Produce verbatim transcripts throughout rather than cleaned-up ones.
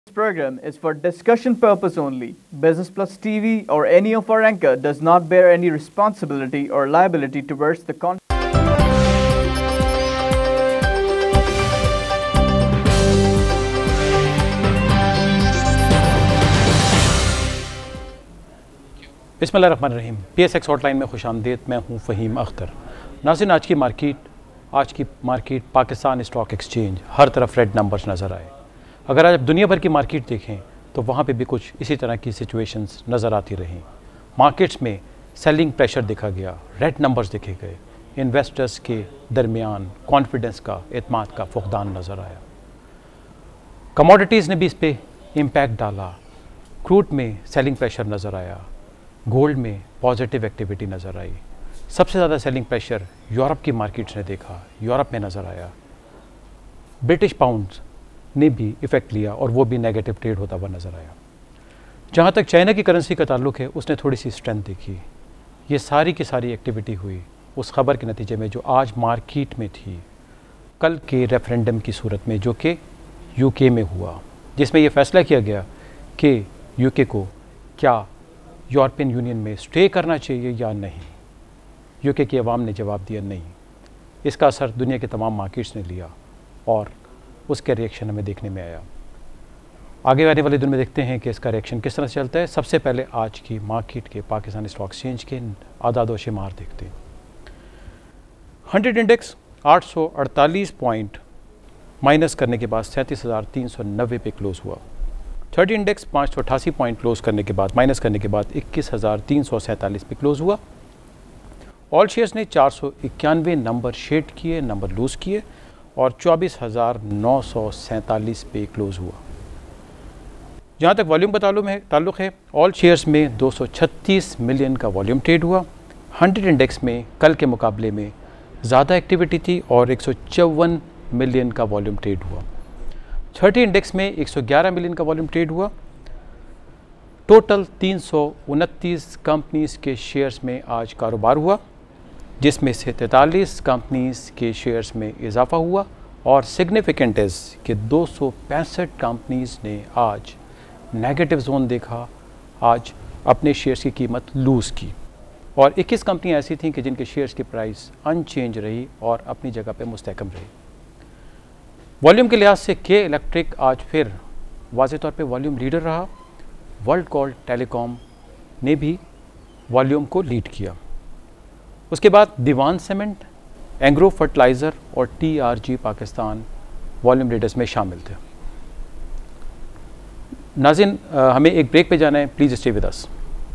This program is for discussion purpose only. Business Plus T V or any of our anchor does not bear any responsibility or liability towards the content. बिस्मिल्लाहिर्रहमानिर्रहीम। P S X hotline में खुशामदीद। मैं हूं फ़हीम अख्तर। नाज़रीन, आज की market आज की मार्केट पाकिस्तान स्टॉक एक्सचेंज हर तरफ रेड नंबर्स नज़र आए। अगर आज दुनिया भर की मार्केट देखें तो वहाँ पे भी कुछ इसी तरह की सिचुएशंस नज़र आती रहीं। मार्केट्स में सेलिंग प्रेशर देखा गया, रेड नंबर्स देखे गए, इन्वेस्टर्स के दरमियान कॉन्फिडेंस का, एतमाद का फुकदान नज़र आया। कमोडिटीज़ ने भी इस पर इम्पैक्ट डाला। क्रूड में सेलिंग प्रेशर नज़र आया, गोल्ड में पॉजिटिव एक्टिविटी नज़र आई। सबसे ज़्यादा सेलिंग प्रेशर यूरोप की मार्केट्स ने देखा, यूरोप में नज़र आया। ब्रिटिश पाउंड्स ने भी इफ़ेक्ट लिया और वो भी नेगेटिव ट्रेड होता हुआ नज़र आया। जहाँ तक चाइना की करेंसी का ताल्लुक है, उसने थोड़ी सी स्ट्रेंथ देखी। ये सारी की सारी एक्टिविटी हुई उस खबर के नतीजे में जो आज मार्केट में थी, कल के रेफरेंडम की सूरत में, जो कि यूके में हुआ, जिसमें ये फ़ैसला किया गया कि यूके को क्या यूरोपियन यूनियन में स्टे करना चाहिए या नहीं। यूके की आवाम ने जवाब दिया नहीं। इसका असर दुनिया के तमाम मार्केट्स ने लिया और उसके रिएक्शन हमें देखने में आया। आगे आने वाले दिन में देखते हैं कि इसका रिएक्शन किस तरह से चलता है। सबसे पहले आज की मार्केट के पाकिस्तान स्टॉक एक्सचेंज के आदाद व शुमार देखते हैं। हंड्रेड इंडेक्स आठ सौ अड़तालीस पॉइंट माइनस करने के बाद सैंतीस हज़ार तीन सौ नब्बे पे क्लोज़ हुआ। थर्टी इंडेक्स पाँच सौ अठासी पॉइंट क्लोज़ करने के बाद माइनस करने के बाद इक्कीस हज़ार तीन सौ सैंतालीस पे क्लोज़ हुआ। ऑल शेयर्स ने चार सौ इक्यानवे नंबर शेड किए, नंबर लूज़ किए और चौबीस हज़ार नौ सौ सैंतालीस पे क्लोज़ हुआ। जहाँ तक वॉल्यूम का ताल्लुक है ताल्लुक है ऑल शेयर्स में दो सौ छत्तीस मिलियन का वॉल्यूम ट्रेड हुआ। हंड्रेड इंडेक्स में कल के मुकाबले में ज़्यादा एक्टिविटी थी और एक सौ चौवन मिलियन का वॉल्यूम ट्रेड हुआ। थर्टी इंडेक्स में एक सौ ग्यारह मिलियन का वॉल्यूम ट्रेड हुआ। टोटल तीन सौ उनतीस कंपनीज़ के शेयर्स में आज कारोबार हुआ, जिसमें से तैंतालीस कंपनीज़ के शेयर्स में इजाफा हुआ और सिग्निफिकेंट इज़ कि दो सौ पैंसठ कंपनीज़ ने आज नेगेटिव जोन देखा, आज अपने शेयर्स की कीमत लूज़ की और इक्कीस कंपनियाँ ऐसी थीं कि जिनके शेयर्स की प्राइस अनचेंज रही और अपनी जगह पे मुस्तहकम रही। वॉल्यूम के लिहाज से के इलेक्ट्रिक आज फिर वाज़ेह तौर पे वॉल्यूम लीडर रहा। वर्ल्ड कॉल टेलीकॉम ने भी वॉल्यूम को लीड किया। उसके बाद दीवान सीमेंट, एंग्रो फर्टिलाइज़र और T R G Pakistan volume leaders में शामिल थे। नाज़रीन, हमें एक ब्रेक पे जाना है, प्लीज़ स्टे विद अस।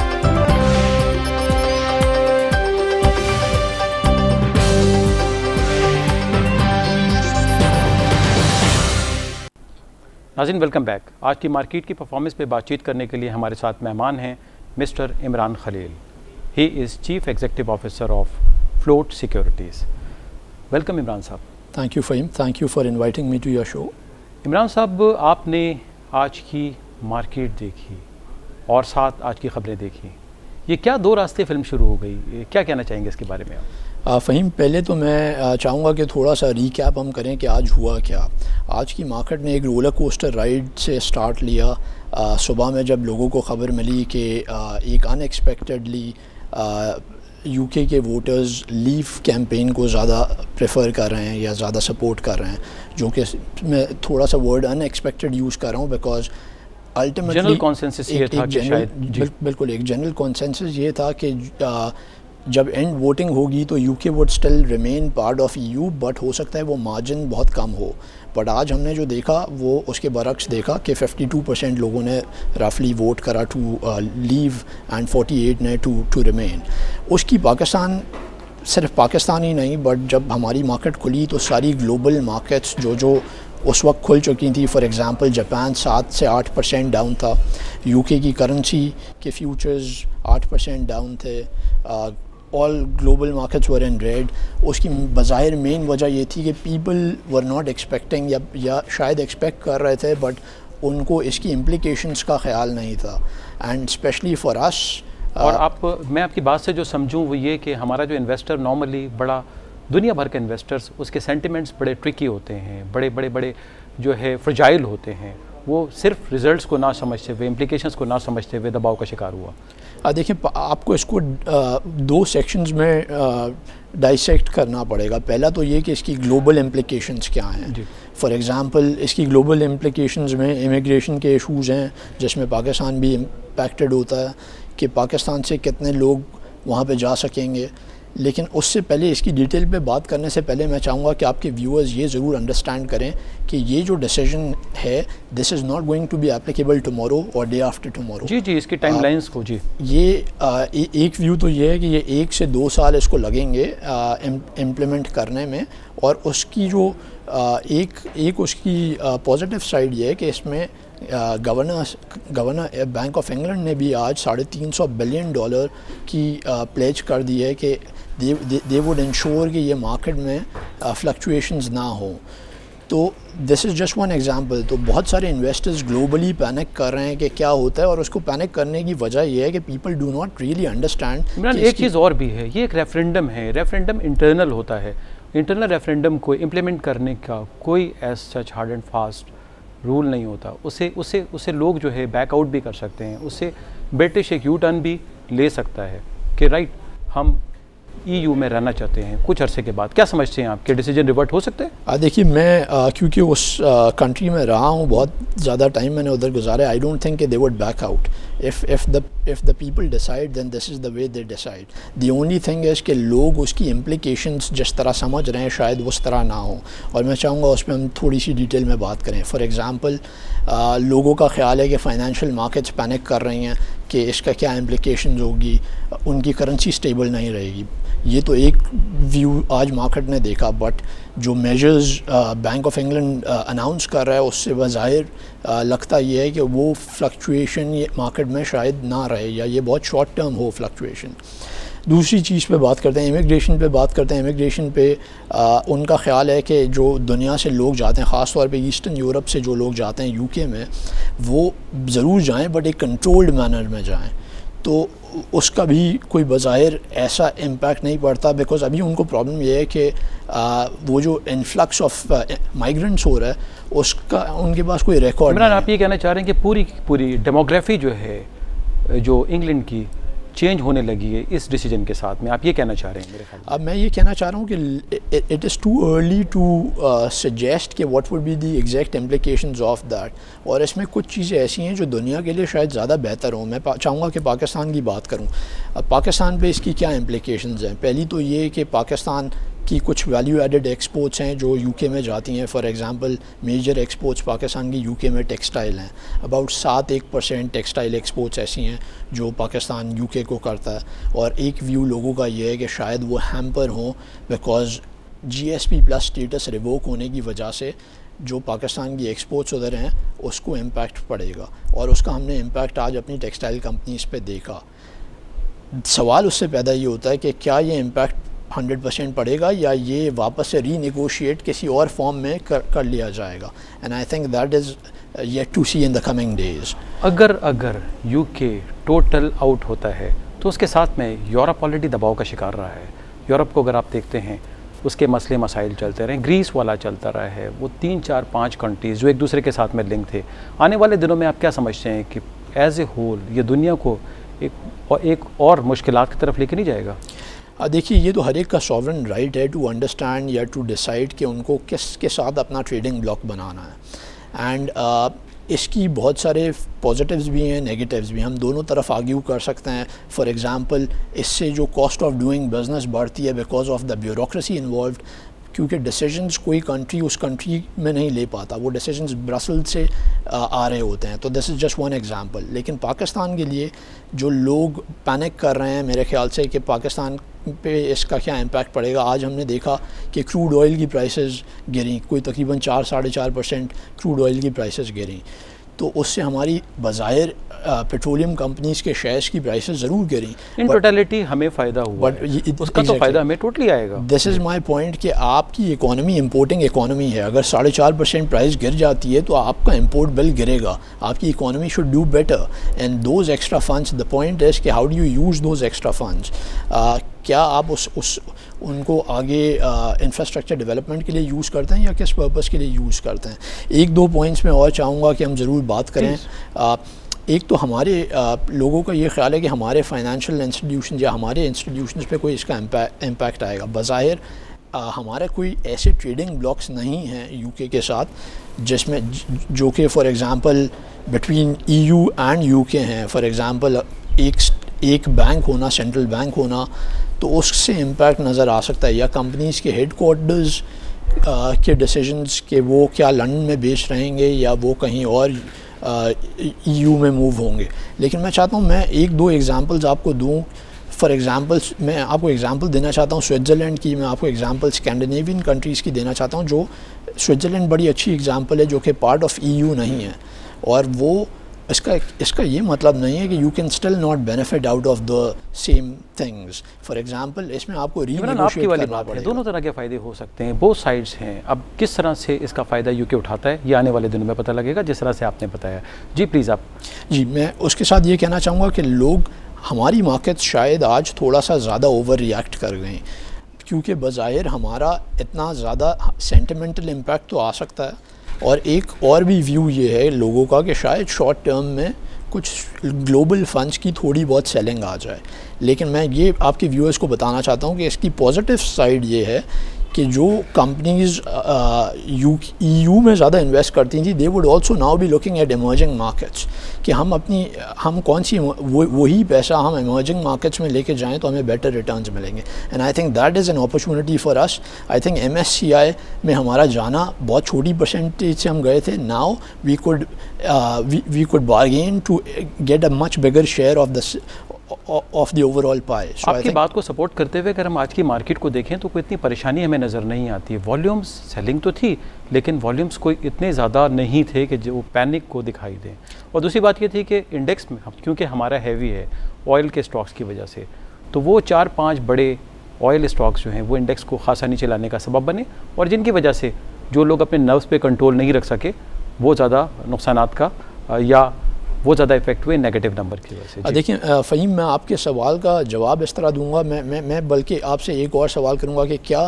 नाज़रीन, वेलकम बैक। आज की मार्केट की परफॉर्मेंस पे बातचीत करने के लिए हमारे साथ मेहमान हैं mister Imran Khalil. He is chief executive officer of float securities. Welcome Imran sahab. Thank you Fahim, thank you for inviting me to your show. Imran sahab, आपने आज की मार्केट देखी और साथ आज की खबरें देखी, ये क्या दो रास्ते फिल्म शुरू हो गई, क्या कहना चाहेंगे इसके बारे में आप? फ़हीम, पहले तो मैं चाहूँगा कि थोड़ा सा रिकैप हम करें कि आज हुआ क्या। आज की मार्केट ने एक रोलर कोस्टर राइड से स्टार्ट लिया। सुबह में जब लोगों को ख़बर मिली कि एक अनएक्सपेक्टेडली यूके के वोटर्स लीव कैंपेन को ज़्यादा प्रेफर कर रहे हैं या ज़्यादा सपोर्ट कर रहे हैं, जो कि मैं थोड़ा सा वर्ड अनएक्सपेक्टेड यूज़ कर रहा हूँ बिकॉज अल्टीमेटली जनरल कॉन्सेंसस ये था कि शायद बिल्कुल एक जनरल कॉन्सेंसस ये था कि आ, जब एंड वोटिंग होगी तो UK would still remain part of EU, but हो सकता है वो मार्जिन बहुत कम हो। बट आज हमने जो देखा वो उसके बरक्स देखा कि बावन परसेंट लोगों ने रफली वोट करा टू लीव एंड अड़तालीस ने टू टू रिमेन। उसकी पाकिस्तान, सिर्फ पाकिस्तान ही नहीं बट जब हमारी मार्केट खुली तो सारी ग्लोबल मार्केट्स जो जो उस वक्त खुल चुकी थी, फॉर एग्ज़ाम्पल जापान सात से आठ परसेंट डाउन था, यूके की करेंसी के फ्यूचर्स आठ परसेंट डाउन थे, all global markets were in red. उसकी बज़ाहिर मेन वजह ये थी कि पीपल वर नॉट एक्सपेक्टिंग या या शायद एक्सपेक्ट कर रहे थे बट उनको इसकी इम्प्लिकेशंस का ख्याल नहीं था, एंड स्पेशली फॉर अस। और आप, मैं आपकी बात से जो समझूं वो ये कि हमारा जो इन्वेस्टर नॉर्मली बड़ा दुनिया भर के इन्वेस्टर्स, उसके सेंटिमेंट्स बड़े ट्रिकी होते हैं, बड़े बड़े बड़े जो है फ्रजाइल होते हैं वो सिर्फ रिजल्ट्स को ना समझते हुए, इम्प्लीकेशंस को ना समझते हुए दबाव का शिकार हुआ। देखिए, आपको इसको आ, दो सेक्शंस में डाइसेक्ट करना पड़ेगा। पहला तो ये कि इसकी ग्लोबल इम्प्लीकेशंस क्या हैं। फॉर एग्ज़ाम्पल, इसकी ग्लोबल इम्प्लीकेशंस में इमिग्रेशन के इशूज़ हैं, जिसमें पाकिस्तान भी इम्पैक्टेड होता है कि पाकिस्तान से कितने लोग वहाँ पे जा सकेंगे। लेकिन उससे पहले, इसकी डिटेल पे बात करने से पहले मैं चाहूँगा कि आपके व्यूअर्स ये ज़रूर अंडरस्टैंड करें कि ये जो डिसीजन है, this is not going to be applicable tomorrow और डे आफ्टर टुमारो। जी जी, इसकी टाइमलाइंस को जी ये आ, ए, एक व्यू तो ये है कि ये एक से दो साल इसको लगेंगे इम्प्लीमेंट करने में। और उसकी जो आ, एक एक उसकी पॉजिटिव साइड ये है कि इसमें governor governor Bank of England ने भी आज साढ़े तीन सौ बिलियन डॉलर की प्लेज कर दी है कि दे वुड इंश्योर कि ये मार्केट में फ्लक्चुएशंस ना हो। तो this is just one example. तो बहुत सारे इन्वेस्टर्स ग्लोबली पैनिक कर रहे हैं कि क्या होता है, और उसको पैनिक करने की वजह यह है कि people do not really understand. Imran, एक चीज़ और भी है, ये एक रेफरेंडम है, रेफरेंडम इंटरनल होता है। इंटरनल रेफरेंडम को इम्प्लीमेंट करने का कोई as such hard and fast rule नहीं होता। उसे उसे उसे लोग जो है बैकआउट भी कर सकते हैं, उससे ब्रिटिश एक यू टर्न भी ले सकता है कि राइट, हम ईयू में रहना चाहते हैं कुछ अरसे के बाद। क्या समझते हैं, आपके डिसीजन रिवर्ट हो सकते हैं? देखिए, मैं आ, क्योंकि उस कंट्री में रहा हूँ, बहुत ज़्यादा टाइम मैंने उधर गुजारा, I don't think they would back out. If if the if the people decide then this is the way they decide. The only thing is कि लोग उसकी इम्प्लीकेशंस जिस तरह समझ रहे हैं शायद उस तरह ना हो, और मैं चाहूँगा उस पर हम थोड़ी सी डिटेल में बात करें। फॉर एग्ज़ाम्पल, लोगों का ख्याल है कि फ़ाइनेंशियल मार्केट्स पैनिक कर रही हैं कि इसका क्या इम्प्लीकेशंस होगी, उनकी करेंसी स्टेबल नहीं रहेगी। ये तो एक व्यू आज मार्केट ने देखा, बट जो measures Bank of England announce कर रहा है उससे बज़ाहिर लगता ये है कि वो फ्लक्चुएशन ये मार्केट में शायद ना रहे, या ये बहुत शॉर्ट टर्म हो फ्लक्चुएशन। दूसरी चीज़ पे बात करते हैं, इमिग्रेशन पे बात करते हैं। इमिग्रेशन पे आ, उनका ख्याल है कि जो दुनिया से लोग जाते हैं, ख़ास तौर पे ईस्टर्न यूरोप से जो लोग जाते हैं यूके में, वो ज़रूर जाएं बट एक कंट्रोल्ड मैनर में जाएं। तो उसका भी कोई बज़ाहिर ऐसा इम्पैक्ट नहीं पड़ता, बिकॉज अभी उनको प्रॉब्लम ये है कि वो जो इन्फ्लक्स ऑफ माइग्रेंट्स हो रहा है उसका उनके पास कोई रिकॉर्ड नहीं है। आप ये कहना चाह रहे हैं कि पूरी पूरी डेमोग्राफी जो है, जो इंग्लैंड की, चेंज होने लगी है इस डिसीजन के साथ में, आप ये कहना चाह रहे हैं? मेरे ख्याल अब मैं ये कहना चाह रहा हूँ कि it is too early to suggest कि what would be the exact implications of that. और इसमें कुछ चीज़ें ऐसी हैं जो दुनिया के लिए शायद ज़्यादा बेहतर हों। मैं चाहूँगा कि पाकिस्तान की बात करूँ। अब पाकिस्तान पे इसकी क्या इम्प्लीकेशंस हैं? पहली तो ये कि पाकिस्तान की कुछ वैल्यू एडेड एक्सपोर्ट्स हैं जो यूके में जाती हैं। For example, major exports Pakistan की यूके में टेक्सटाइल हैं। अबाउट सात एक परसेंट टेक्सटाइल एक्सपोर्ट्स ऐसी हैं जो पाकिस्तान यूके को करता है। और एक व्यू लोगों का ये है कि शायद वो हैम्पर हों because GSP plus status revoke होने की वजह से जो पाकिस्तान की एक्सपोर्ट्स उधर हैं उसको इम्पैक्ट पड़ेगा, और उसका हमने इम्पैक्ट आज अपनी टेक्सटाइल कंपनीज़ पे देखा। सवाल उससे पैदा ये होता है कि क्या ये इम्पैक्ट हंड्रेड परसेंट पड़ेगा या ये वापस से रीनेगोशिएट किसी और फॉर्म में कर कर लिया जाएगा। And I think that is yet to see in the coming days. अगर अगर यूके टोटल आउट होता है तो उसके साथ में यूरोप ऑलरेडी दबाव का शिकार रहा है। यूरोप को अगर आप देखते हैं, उसके मसले मसाइल चलते रहे, ग्रीस वाला चलता रहा है, वो तीन चार पाँच कंट्रीज़ जो एक दूसरे के साथ में लिंक थे। आने वाले दिनों में आप क्या समझते हैं कि एज ए होल ये दुनिया को एक और एक और मुश्किलात की तरफ लेके नहीं जाएगा? देखिए, ये तो हर एक का सॉवरेन राइट है टू अंडरस्टैंड या टू डिसाइड कि उनको किसके साथ अपना ट्रेडिंग ब्लॉक बनाना है। एंड uh, इसकी बहुत सारे पॉजिटिव्स भी हैं, नेगेटिव्स भी। हम दोनों तरफ आर्ग्यू कर सकते हैं। फॉर एग्जांपल, इससे जो कॉस्ट ऑफ डूइंग बिजनेस बढ़ती है because of the bureaucracy involved, क्योंकि डिसीजंस कोई कंट्री उस कंट्री में नहीं ले पाता, वो डिसीजंस ब्रसल से आ, आ रहे होते हैं। तो this is just one example. लेकिन पाकिस्तान के लिए जो लोग पैनिक कर रहे हैं, मेरे ख्याल से कि पाकिस्तान पे इसका क्या इम्पैक्ट पड़ेगा। आज हमने देखा कि क्रूड ऑयल की प्राइसेस गिरी, कोई तकरीबन चार साढ़े चार परसेंट क्रूड ऑयल की प्राइसेस गिरी। तो उससे हमारी बज़ाहिर पेट्रोलियम कंपनीज़ के शेयर्स की प्राइसेस ज़रूर गिरी। इन टोटलिटी हमें फ़ायदा हुआ बट है, उसका तो फ़ायदा हमें टोटली आएगा। दिस इज़ माई पॉइंट कि आपकी इकोनॉमी इंपोर्टिंग इकोनॉमी है। अगर साढ़े चार परसेंट प्राइस गिर जाती है तो आपका इंपोर्ट बिल गिरेगा, आपकी economy should do better. And those extra funds, the point is कि how do you use those extra funds. क्या आप उस उस उनको आगे इंफ्रास्ट्रक्चर डेवलपमेंट के लिए यूज़ करते हैं या किस पर्पस के लिए यूज़ करते हैं। एक दो पॉइंट्स में और चाहूँगा कि हम ज़रूर बात करें। आ, एक तो हमारे आ, लोगों का ये ख्याल है कि हमारे फाइनेंशियल इंस्टीट्यूशन या हमारे इंस्टीट्यूशन पे कोई इसका इम्पैक्ट आएगा। बज़ाहिर हमारा कोई ऐसे ट्रेडिंग ब्लॉक्स नहीं हैं यूके के साथ जिसमें जो कि for example between EU and UK हैं। फॉर एग्ज़ाम्पल एक एक बैंक होना, सेंट्रल बैंक होना, तो उससे इम्पैक्ट नज़र आ सकता है, या कंपनीज़ के हेड क्वार्टर्स के डिसीजंस के वो क्या लंदन में बेच रहेंगे या वो कहीं और ईयू में मूव होंगे। लेकिन मैं चाहता हूँ मैं एक दो एग्जांपल्स आपको दूँ। फॉर एग्ज़ाम्पल मैं आपको एग्ज़ाम्पल देना चाहता हूँ स्विट्ज़रलैंड की, मैं आपको एग्ज़ाम्पल स्कैंडिनेवियन कंट्रीज़ की देना चाहता हूँ। जो स्विट्ज़रलैंड बड़ी अच्छी एग्ज़ाम्पल है जो कि पार्ट ऑफ ईयू नहीं है, और वो इसका इसका ये मतलब नहीं है कि you can still not benefit out of the same things. For example इसमें आपको रीनेगोशिएट करना पड़ेगा। दोनों तरह के फ़ायदे हो सकते हैं, बोथ साइड्स हैं। अब किस तरह से इसका फ़ायदा यूके उठाता है ये आने वाले दिनों में पता लगेगा, जिस तरह से आपने बताया। जी प्लीज़ आप। जी, मैं उसके साथ ये कहना चाहूँगा कि लोग हमारी मार्केट शायद आज थोड़ा सा ज़्यादा ओवर रिएक्ट कर गए, क्योंकि बज़ाहिर हमारा इतना ज़्यादा सेंटिमेंटल इम्पैक्ट तो आ सकता है, और एक और भी व्यू ये है लोगों का कि शायद शॉर्ट टर्म में कुछ ग्लोबल फंड्स की थोड़ी बहुत सेलिंग आ जाए। लेकिन मैं ये आपके व्यूअर्स को बताना चाहता हूँ कि इसकी पॉजिटिव साइड ये है कि जो कंपनीज़ यू ईयू में ज़्यादा इन्वेस्ट करती थी, they would also now be looking at emerging markets, कि हम अपनी हम कौन सी वो वही पैसा हम इमर्जिंग मार्केट्स में लेके जाएं तो हमें बेटर रिटर्न्स मिलेंगे। And I think that is an opportunity for us. I think M S C I में हमारा जाना बहुत छोटी परसेंटेज से हम गए थे। Now we could we could bargain to get a much bigger share of the of the overall pie. आपकी बात को सपोर्ट करते हुए अगर हम आज की मार्केट को देखें तो कोई इतनी परेशानी हमें नज़र नहीं आती है। वॉल्यूम्स सेलिंग तो थी, लेकिन वॉल्यूम्स कोई इतने ज़्यादा नहीं थे कि जो पैनिक को दिखाई दें। और दूसरी बात ये थी कि इंडेक्स में क्योंकि हमारा हैवी है ऑयल के स्टॉक्स की वजह से, तो वो चार पाँच बड़े ऑयल स्टॉक्स जो हैं वो इंडेक्स को खासा नीचे लाने का सबब बने, और जिनकी वजह से जो लोग अपने नर्व्स पे कंट्रोल नहीं रख सके वो ज़्यादा नुकसानात का या वो ज़्यादा इफेक्ट हुए नेगेटिव नंबर की वजह से। देखिए फ़हीम, मैं आपके सवाल का जवाब इस तरह दूंगा, मैं मैं मैं बल्कि आपसे एक और सवाल करूंगा कि क्या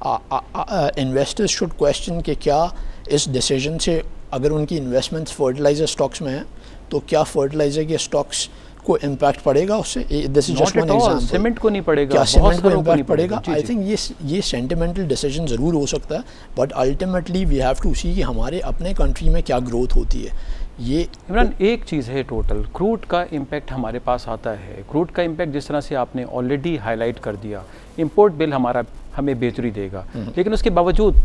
इन्वेस्टर्स शुड क्वेश्चन कि क्या इस डिसीजन से अगर उनकी इन्वेस्टमेंट्स फर्टिलाइज़र स्टॉक्स में हैं तो क्या फर्टिलाइज़र के स्टॉक्स को इम्पैक्ट पड़ेगा उससे? This is just one example. Cement को नहीं पड़ेगा, क्या सीमेंट को इम्पैक्ट पड़ेगा? आई थिंक ये ये सेंटिमेंटल डिसीजन ज़रूर हो सकता है, but ultimately we have to see कि हमारे अपने कंट्री में क्या ग्रोथ होती है। ये इमरान एक चीज़ है, टोटल क्रूड का इम्पैक्ट हमारे पास आता है। क्रूड का इम्पैक्ट जिस तरह से आपने ऑलरेडी हाईलाइट कर दिया, इंपोर्ट बिल हमारा हमें बेहतरी देगा, लेकिन उसके बावजूद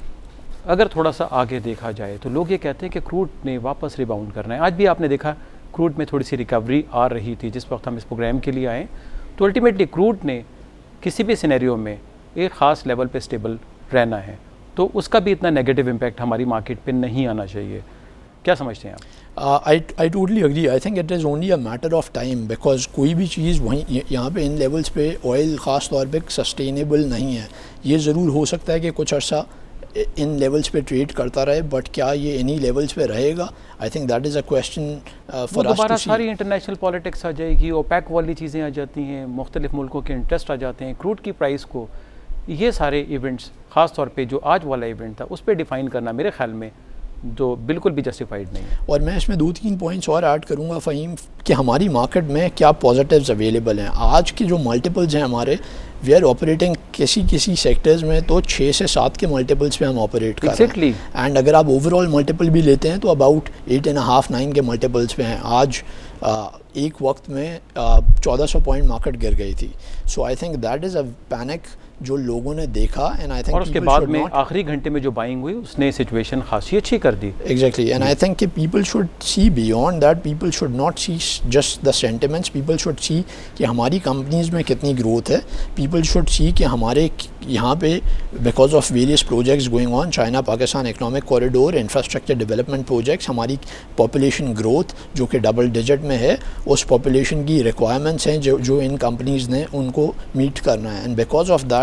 अगर थोड़ा सा आगे देखा जाए तो लोग ये कहते हैं कि क्रूड ने वापस रिबाउंड करना है। आज भी आपने देखा क्रूड में थोड़ी सी रिकवरी आ रही थी जिस वक्त हम इस प्रोग्राम के लिए आए, तो अल्टीमेटली क्रूड ने किसी भी सिनेरियो में एक ख़ास लेवल पे स्टेबल रहना है, तो उसका भी इतना नेगेटिव इम्पैक्ट हमारी मार्केट पे नहीं आना चाहिए। क्या समझते हैं आप? I I totally agree. I think it is only a matter of time, because कोई भी चीज़ वहीं यहाँ पे इन लेवल्स पे ऑयल ख़ास तौर पे सस्टेनेबल नहीं है। ये ज़रूर हो सकता है कि कुछ अर्सा इन लेवल्स पे ट्रेड करता रहे, बट क्या ये इन्हीं लेवल्स पे रहेगा? I think that is a question for us to see. सारी इंटरनेशनल पॉलिटिक्स आ जाएगी, ओपेक वाली चीज़ें आ जाती हैं, मुख्तलिफ मुल्कों के इंटरेस्ट आ जाते हैं, क्रूड की प्राइस को, ये सारे इवेंट्स ख़ास तौर पे जो आज वाला इवेंट था उस पर डिफ़ाइन करना मेरे ख्याल में जो बिल्कुल भी जस्टिफाइड नहीं है। और मैं इसमें दो तीन पॉइंट्स और ऐड करूंगा फ़हीम कि हमारी मार्केट में क्या पॉजिटिव्स अवेलेबल हैं। आज के जो मल्टीपल्स हैं हमारे, वी आर ऑपरेटिंग किसी किसी सेक्टर्स में तो छः से सात के मल्टीपल्स पे हम ऑपरेट कर exactly. रहे हैं। एंड अगर आप ओवरऑल मल्टीपल भी लेते हैं तो about eight and half nine के मल्टीपल्स पे हैं। आज आ, एक वक्त में चौदह सौ पॉइंट मार्केट गिर गई थी। So I think that is a panic जो लोगों ने देखा, एंड आई थिंक और उसके बाद में आखिरी घंटे में जो बाइंग हुई उसने सिचुएशन खासी अच्छी कर दी। एग्जैक्टली, एंड आई थिंक कि people should see beyond that, people should not see just the sentiments, people should see कि हमारी कंपनीज में कितनी ग्रोथ है। पीपल शुड सी कि हमारे यहाँ पे because of various projects going on, China Pakistan economic corridor, infrastructure development projects, हमारी पॉपुलेशन ग्रोथ जो कि डबल डिजिट में है, उस पॉपुलेशन की रिक्वायरमेंट्स हैं जो जो इन कंपनीज़ ने उनको मीट करना है। And because of that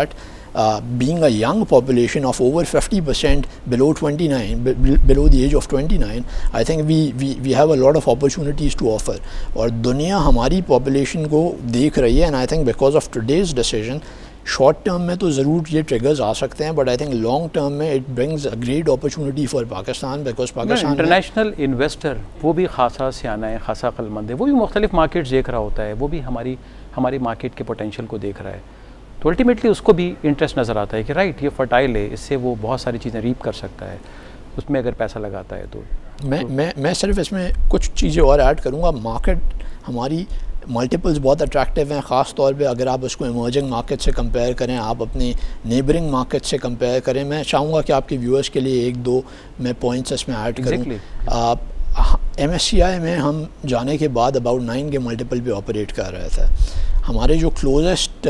being a young population of over fifty percent below twenty-nine, below the age of twenty-nine, I think we, we, we have a lot of opportunities to offer. और दुनिया हमारी population को देख रही है, and I think because of today's decision, short term में तो ज़रूर ये ट्रिगर्स आ सकते हैं, but I think long term में it brings a great opportunity for Pakistan, because Pakistan international investor वो भी खासा सियाना है, खासा अक्लमंद है, वो भी मुख्तलिफ मार्केट्स देख रहा होता है, वो भी हमारी हमारी मार्केट के पोटेंशियल को देख रहा है, तो अल्टीमेटली उसको भी इंटरेस्ट नज़र आता है कि राइट ये फर्टाइल है, इससे वो बहुत सारी चीज़ें रीप कर सकता है, उसमें अगर पैसा लगाता है तो मैं तो, मैं मैं सिर्फ इसमें कुछ चीज़ें और ऐड करूँगा। मार्केट हमारी मल्टीपल्स बहुत अट्रैक्टिव हैं, ख़ास तौर पे अगर आप उसको इमर्जिंग मार्केट से कंपेयर करें, आप अपनी नेबरिंग मार्केट से कंपेयर करें। मैं चाहूँगा कि आपके व्यूअर्स के लिए एक दो मैं पॉइंट्स इसमें ऐड करूँ। आप एम एस सी आई में हम जाने के बाद अबाउट नाइन के मल्टीपल पे ऑपरेट कर रहे थे। हमारे जो क्लोजेस्ट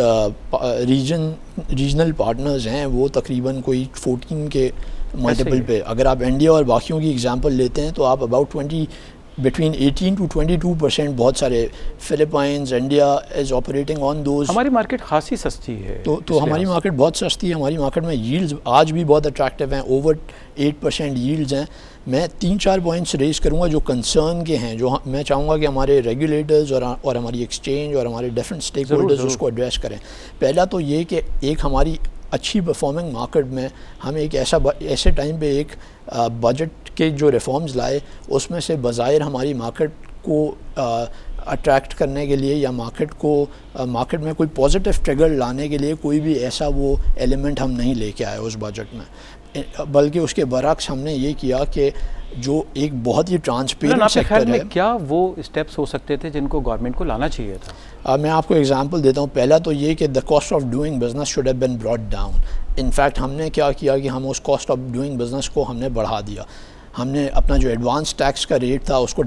रीजन रीजनल पार्टनर्स हैं वो तकरीबन कोई फोर्टीन के मल्टीपल पे, अगर आप इंडिया और बाकियों की एग्जांपल लेते हैं तो आप about twenty between eighteen to twenty two percent, बहुत सारे Philippines, India is operating on those. हमारी मार्केट खासी सस्ती है, तो तो हमारी मार्केट बहुत सस्ती है। हमारी मार्केट में यील्ड्स आज भी बहुत अट्रैक्टिव हैं, ओवर एट परसेंट यील्ड्स हैं। मैं तीन चार पॉइंट्स रेज करूँगा जो कंसर्न के हैं, जो मैं चाहूँगा कि हमारे रेगुलेटर्स और और हमारी एक्सचेंज और हमारे डिफरेंट स्टेक होल्डर्स उसको एड्रेस करें। पहला तो ये कि एक हमारी अच्छी परफॉर्मिंग मार्केट में हम एक ऐसा ऐसे टाइम पे एक बजट के जो रिफॉर्म्स लाए, उसमें से बज़ाहिर हमारी मार्केट को अट्रैक्ट करने के लिए या मार्केट को मार्केट में कोई पॉजिटिव ट्रिगर लाने के लिए कोई भी ऐसा वो एलिमेंट हम नहीं लेके आए उस बजट में, बल्कि उसके बरक्स हमने ये किया कि जो एक बहुत ही ट्रांसपेरेंट सेक्टर है। क्या वो स्टेप्स हो सकते थे जिनको गवर्नमेंट को लाना चाहिए था? आ, मैं आपको एग्जांपल देता हूँ। पहला तो ये कि the cost of doing business should have been brought down. In fact हमने क्या किया कि हम उस कॉस्ट ऑफ डूइंग बिजनेस को हमने बढ़ा दिया। हमने अपना जो एडवांस टैक्स का रेट था उसको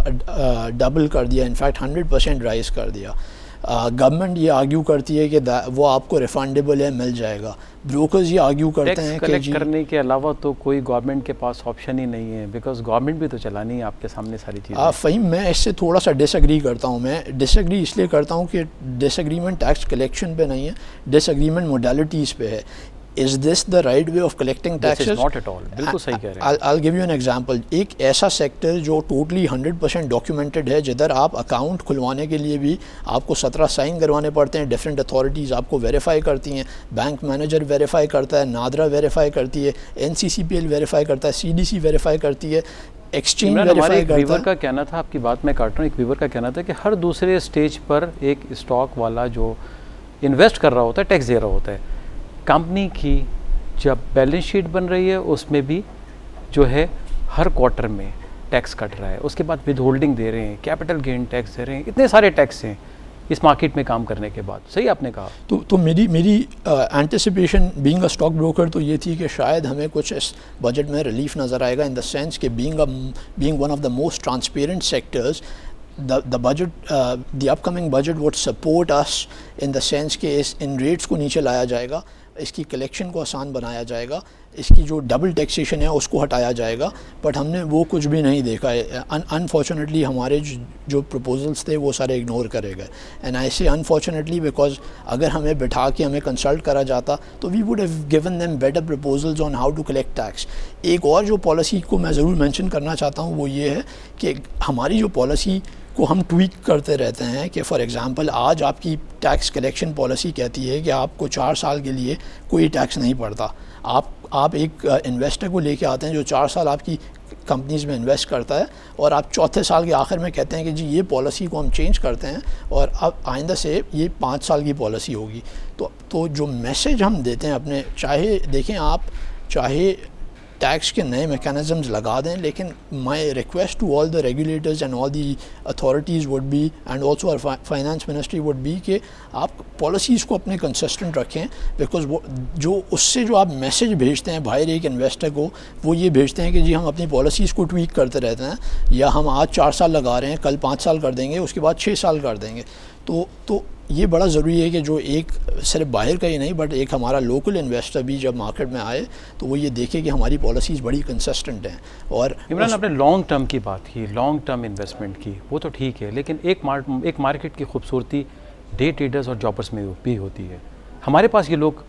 डबल डबल कर दिया, इनफैक्ट हंड्रेड परसेंट राइज कर दिया। गवर्नमेंट ये आर्ग्यू करती है कि वो आपको रिफंडेबल है, मिल जाएगा। ब्रोकर्स ये आर्ग्यू करते हैं कि जी करने के अलावा तो कोई गवर्नमेंट के पास ऑप्शन ही नहीं है, बिकॉज गवर्नमेंट भी तो चलानी है आपके सामने सारी चीज़ें। फ़हीम, मैं इससे थोड़ा सा डिसएग्री करता हूँ। मैं डिसएग्री इसलिए करता हूँ कि डिसएग्रीमेंट टैक्स कलेक्शन पे नहीं है, डिसएग्रीमेंट मोडालिटीज़ पे है। Is this the right way of collecting taxes? This is not at all. बिल्कुल सही कह रहे हैं। I'll, I'll give you an example. एक ऐसा सेक्टर जो टोटली हंड्रेड परसेंट डॉक्यूमेंटेड है, जिधर आप अकाउंट खुलवाने के लिए भी आपको सत्रह साइन करवाने पड़ते हैं, डिफरेंट अथॉरिटीज़ आपको वेरीफाई करती हैं, बैंक मैनेजर वेरीफाई करता है, नादरा वेरीफाई करती है, N C C P L verify करता है, सी डी सी वेरीफाई करती है, एक्सचेंज वेरीफाई करता है। व्यूअर का कहना था, आपकी बात मैं काट रहा हूँ, एक व्यूअर का कहना था कि हर दूसरे स्टेज पर एक स्टॉक वाला जो इन्वेस्ट कर रहा होता है टैक्स दे रहा होता है। कंपनी की जब बैलेंस शीट बन रही है उसमें भी जो है हर क्वार्टर में टैक्स कट रहा है, उसके बाद विद होल्डिंग दे रहे हैं, कैपिटल गेन टैक्स दे रहे हैं, इतने सारे टैक्स हैं इस मार्केट में काम करने के बाद। सही आपने कहा। तो तो मेरी मेरी anticipation being a stock broker तो ये थी कि शायद हमें कुछ इस बजट में रिलीफ नज़र आएगा, इन द सेंस कि being a being one of the most transparent sectors, the the budget uh, the upcoming budget would support us in the sense कि इस इन रेट्स को नीचे लाया जाएगा, इसकी कलेक्शन को आसान बनाया जाएगा, इसकी जो डबल टैक्सेशन है उसको हटाया जाएगा। बट हमने वो कुछ भी नहीं देखा है। अनफॉर्चुनेटली हमारे जो, जो प्रपोजल्स थे वो सारे इग्नोर करे गए। एंड आई से अनफॉर्चुनेटली बिकॉज अगर हमें बिठा के हमें कंसल्ट करा जाता तो we would have given them better proposals on how to collect tax. एक और जो पॉलिसी को मैं ज़रूर मेंशन करना चाहता हूँ वो ये है कि हमारी जो पॉलिसी को हम ट्वीक करते रहते हैं कि फॉर एग्ज़ाम्पल आज आपकी टैक्स कलेक्शन पॉलिसी कहती है कि आपको चार साल के लिए कोई टैक्स नहीं पड़ता। आप आप एक इन्वेस्टर को लेके आते हैं जो चार साल आपकी कंपनीज़ में इन्वेस्ट करता है, और आप चौथे साल के आखिर में कहते हैं कि जी ये पॉलिसी को हम चेंज करते हैं और अब आइंदा से ये पाँच साल की पॉलिसी होगी। तो तो जो मैसेज हम देते हैं अपने, चाहे देखें आप चाहे टैक्स के नए मैकेनिज़म्स लगा दें, लेकिन my request to all the regulators and all the authorities would be and also our finance ministry would be कि आप पॉलिसीज़ को अपने कंसिस्टेंट रखें। बिकॉज वो जो उससे जो आप मैसेज भेजते हैं बाहर एक इन्वेस्टर को, वो ये भेजते हैं कि जी हम अपनी पॉलिसीज़ को ट्वीक करते रहते हैं, या हम आज चार साल लगा रहे हैं कल पाँच साल कर देंगे, उसके बाद छः साल कर देंगे। तो तो ये बड़ा ज़रूरी है कि जो एक सिर्फ बाहर का ही नहीं बट एक हमारा लोकल इन्वेस्टर भी जब मार्केट में आए तो वो ये देखे कि हमारी पॉलिसीज़ बड़ी कंसिस्टेंट हैं। और इमरान, आपने लॉन्ग टर्म की बात की, लॉन्ग टर्म इन्वेस्टमेंट की, वो तो ठीक है, लेकिन एक मार्क एक मार्केट की खूबसूरती डे ट्रेडर्स और जॉपर्स में भी होती है। हमारे पास ये लोग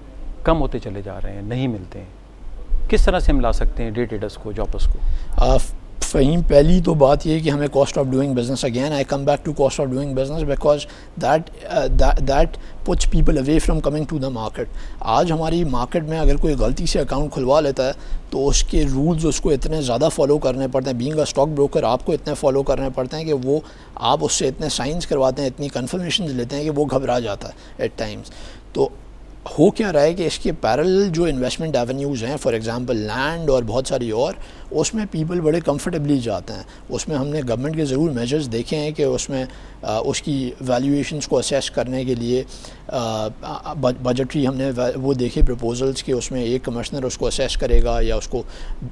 कम होते चले जा रहे हैं, नहीं मिलते हैं। किस तरह से हम ला सकते हैं डे ट्रेडर्स को, जॉबर्स को? फ़हीम, पहली तो बात ये है कि हमें cost of doing business, again I come back to cost of doing business because that that puts people away from coming to the market. आज हमारी मार्केट में अगर कोई गलती से अकाउंट खुलवा लेता है तो उसके रूल्स उसको इतने ज़्यादा फॉलो करने पड़ते हैं। बीइंग अ स्टॉक ब्रोकर आपको इतने फॉलो करने पड़ते हैं कि वो आप उससे इतने साइंस करवाते हैं, इतनी कन्फर्मेशन लेते हैं कि वो घबरा जाता है एट टाइम्स। तो हो क्या रहा है कि इसके पैरेलल जो इन्वेस्टमेंट एवेन्यूज़ हैं, फॉर एग्जांपल लैंड और बहुत सारी और, उसमें पीपल बड़े कंफर्टेबली जाते हैं। उसमें हमने गवर्नमेंट के ज़रूर मेजर्स देखे हैं कि उसमें आ, उसकी वैल्यूएशंस को असेस करने के लिए बजटरी हमने वो देखे प्रपोजल्स कि उसमें एक कमिश्नर उसको असेस करेगा या उसको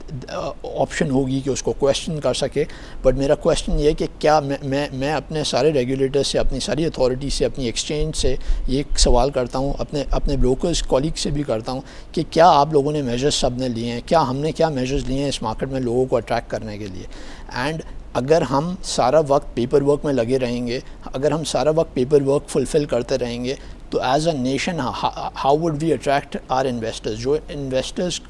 ऑप्शन होगी कि उसको क्वेश्चन कर सके। बट मेरा क्वेश्चन ये है कि क्या मैं मैं मैं अपने सारे रेगुलेटर से, अपनी सारी अथॉरिटी से, अपनी एक्सचेंज से ये सवाल करता हूँ, अपने अपने ब्रोकर्स कॉलीग से भी करता हूँ कि क्या आप लोगों ने मेजर्स सब ने लिए हैं, क्या हमने क्या मेजर्स लिए हैं इस मार्केट में लोगों को अट्रैक्ट करने के लिए। एंड अगर हम सारा वक्त पेपर वर्क में लगे रहेंगे, अगर हम सारा वक्त पेपर वर्क फुलफ़िल करते रहेंगे तो as a nation how would we attract our investors. जो इन्वेस्टर्स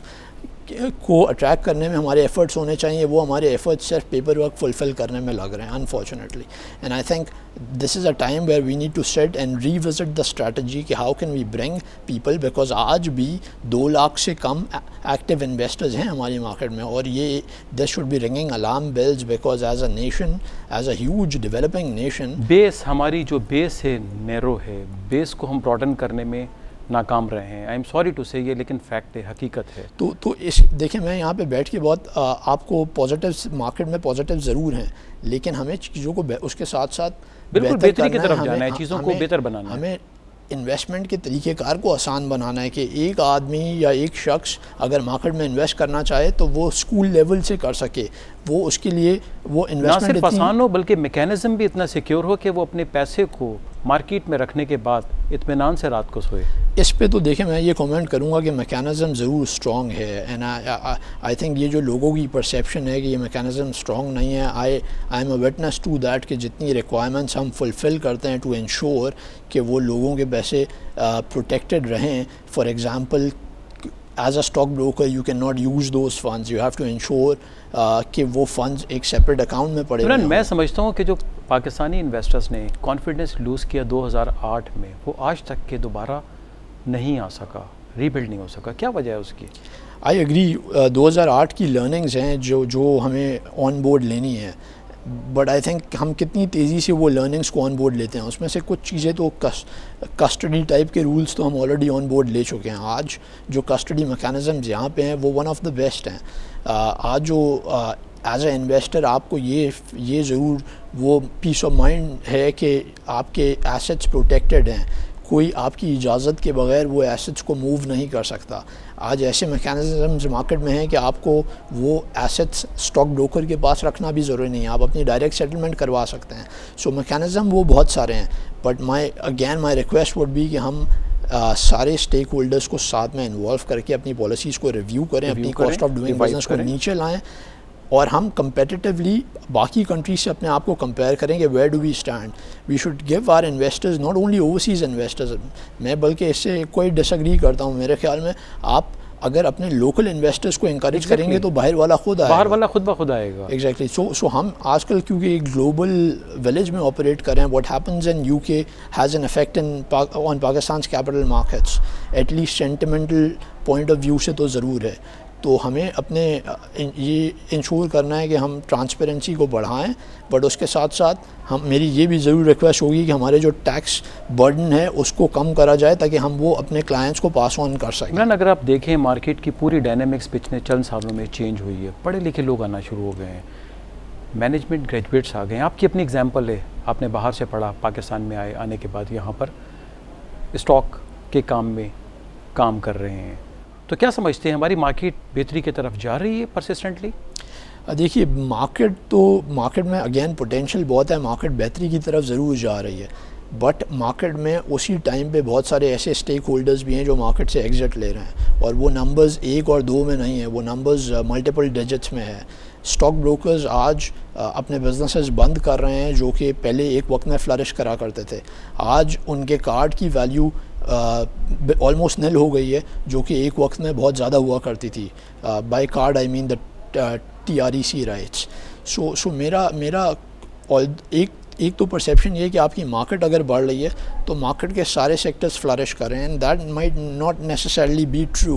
को अट्रैक्ट करने में हमारे एफ़र्ट्स होने चाहिए, वो हमारे एफ़र्ट्स सिर्फ पेपर वर्क फुलफ़िल करने में लग रहे हैं unfortunately. And I think this is a time where we need to set and revisit the strategy कि how can we bring people, because आज भी दो लाख से कम एक्टिव इन्वेस्टर्स हैं हमारी मार्केट में, और ये this should be ringing alarm bells because as a nation, as a huge developing nation, base हमारी जो बेस है नैरो है, बेस को हम ब्रॉडन करने में नाकाम रहे हैं। आई एम सॉरी टू से ये, लेकिन फैक्ट है, हकीकत है। तो तो इस देखिए, मैं यहाँ पे बैठ के बहुत आ, आपको पॉजिटिव्स, मार्केट में पॉजिटिव ज़रूर हैं, लेकिन हमें चीज़ों को उसके साथ साथ बिल्कुल बेहतरी की तरफ जाना है, चीज़ों को बेहतर बनाना है। हमें इन्वेस्टमेंट के तरीक़ेकार को आसान बनाना है कि एक आदमी या एक शख्स अगर मार्केट में इन्वेस्ट करना चाहे तो वो स्कूल लेवल से कर सके। वो उसके लिए वो इन्वेस्टमेंट ना सिर्फ आसान हो बल्कि मैकेनिज्म भी इतना सिक्योर हो कि वो अपने पैसे को मार्केट में रखने के बाद इत्मीनान से रात को सोए। इस पे तो देखें, मैं ये कमेंट करूँगा कि मैकेनिज़्म ज़रूर स्ट्रॉन्ग है, एंड आई थिंक ये जो लोगों की परसेप्शन है कि ये मैकेनिज़्म स्ट्रॉन्ग नहीं है, I I am a witness to that कि जितनी रिक्वायरमेंट्स हम फुलफ़िल करते हैं टू इंश्योर कि वो लोगों के पैसे प्रोटेक्टेड uh, रहें। For example, as a stock broker you can not use those funds, you have to ensure कि वो फंड्स एक सेपरेट अकाउंट में पड़े। मैं समझता हूँ कि जो पाकिस्तानी इन्वेस्टर्स ने कॉन्फिडेंस लूज़ किया दो हज़ार आठ में, वो आज तक के दोबारा नहीं आ सका, रीबिल्ड नहीं हो सका। क्या वजह है उसकी? आई एग्री, दो हज़ार आठ की लर्निंग्स हैं जो जो हमें ऑन बोर्ड लेनी है, बट आई थिंक हम कितनी तेज़ी से वो लर्निंग्स को ऑन बोर्ड लेते हैं। उसमें से कुछ चीज़ें तो कस्टडी टाइप के रूल्स तो हम ऑलरेडी ऑन बोर्ड ले चुके हैं। आज जो कस्टडी मैकेनिज़म्स यहाँ पे हैं वो वन ऑफ द बेस्ट हैं। आज जो एज ए इन्वेस्टर आपको ये ये ज़रूर वो पीस ऑफ माइंड है कि आपके एसेट्स प्रोटेक्टेड हैं, कोई आपकी इजाज़त के बगैर वो एसेट्स को मूव नहीं कर सकता। आज ऐसे मैकेनिज़म्स मार्केट में हैं कि आपको वो एसेट्स स्टॉक ब्रोकर के पास रखना भी ज़रूरी नहीं है, आप अपनी डायरेक्ट सेटलमेंट करवा सकते हैं। सो मैकेनिज़म वो बहुत सारे हैं, but my again my request would be कि हम आ, सारे स्टेक होल्डर्स को साथ में इन्वॉल्व करके अपनी पॉलिसीज़ को रिव्यू करें, अपनी कॉस्ट ऑफ डूइंग बिजनेस को नीचे लाएँ, और हम कंपेटिटिवली बाकी कंट्रीज से अपने आप को कंपेयर करेंगे। Where do we stand, we should give our investors, not only overseas investors. मैं बल्कि इससे कोई डिसएग्री करता हूँ। मेरे ख्याल में आप अगर अपने लोकल इन्वेस्टर्स को इंकरेज exactly. करेंगे तो बाहर वाला खुद आएगा, बाहर वाला खुद ब खुद आएगा। एग्जैक्टली। सो सो हम आजकल क्योंकि एक ग्लोबल विलेज में ऑपरेट कर रहे हैं, what happens in UK has an effect in on Pakistan capital markets, at least sentimental point of view से तो ज़रूर है। तो हमें अपने ये इंश्योर करना है कि हम ट्रांसपेरेंसी को बढ़ाएं, बट उसके साथ साथ हम मेरी ये भी ज़रूर रिक्वेस्ट होगी कि हमारे जो टैक्स बर्डन है उसको कम करा जाए ताकि हम वो अपने क्लाइंट्स को पास ऑन कर सकें। इमरान, अगर आप देखें मार्केट की पूरी डायनामिक्स पिछले चंद सालों में चेंज हुई है, पढ़े लिखे लोग आना शुरू हो गए हैं, मैनेजमेंट ग्रेजुएट्स आ गए हैं। आपकी अपनी एग्जाम्पल है, आपने बाहर से पढ़ा, पाकिस्तान में आए, आने के बाद यहाँ पर स्टॉक के काम में काम कर रहे हैं। तो क्या समझते हैं हमारी मार्केट बेहतरी की तरफ जा रही है परसिस्टेंटली? देखिए, मार्केट तो मार्केट में अगेन पोटेंशियल बहुत है, मार्केट बेहतरी की तरफ ज़रूर जा रही है, बट मार्केट में उसी टाइम पे बहुत सारे ऐसे स्टेक होल्डर्स भी हैं जो मार्केट से एग्जिट ले रहे हैं, और वो नंबर्स एक और दो में नहीं है, वो नंबर्स मल्टीपल डिजिट्स में है। स्टॉक ब्रोकर्स आज अपने बिजनेसेस बंद कर रहे हैं जो कि पहले एक वक्त में फ्लरिश करा करते थे। आज उनके कार्ड की वैल्यू ऑलमोस्ट निल हो गई है, जो कि एक वक्त में बहुत ज़्यादा हुआ करती थी। By card I mean the T R E C rights. So so मेरा मेरा और एक एक तो परसेप्शन ये है कि आपकी मार्केट अगर बढ़ रही है तो मार्केट के सारे सेक्टर्स फ्लरिश कर रहे हैं, and that might not necessarily be true.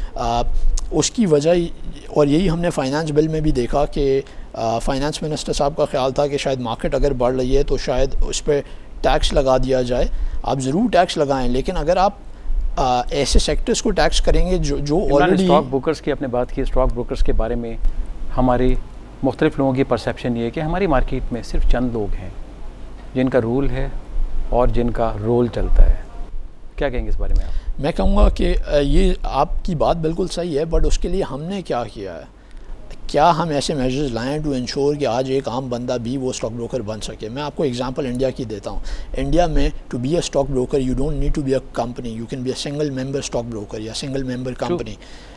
उसकी वजह, और यही हमने फाइनेंस बिल में भी देखा कि फाइनेंस मिनिस्टर साहब का ख्याल था कि शायद मार्केट अगर बढ़ रही है तो शायद उस पर टैक्स लगा दिया जाए। आप ज़रूर टैक्स लगाएं, लेकिन अगर आप आ, ऐसे सेक्टर्स को टैक्स करेंगे जो जो ऑलरेडी। स्टॉक ब्रोकर्स की आपने बात की, स्टॉक ब्रोकर्स के बारे में हमारी मुख्तलिफ लोगों की परसेप्शन ये है कि हमारी मार्केट में सिर्फ चंद लोग हैं जिनका रूल है और जिनका रोल चलता है। क्या कहेंगे इस बारे में आप? मैं कहूँगा कि ये आपकी बात बिल्कुल सही है, बट उसके लिए हमने क्या किया है? क्या हम ऐसे मेजर्स लाएं टू इंश्योर कि आज एक आम बंदा भी वो स्टॉक ब्रोकर बन सके? मैं आपको एग्जांपल इंडिया की देता हूँ। इंडिया में to be a stock broker you don't need to be a company, you can be a single member stock broker या सिंगल मेंबर कंपनी,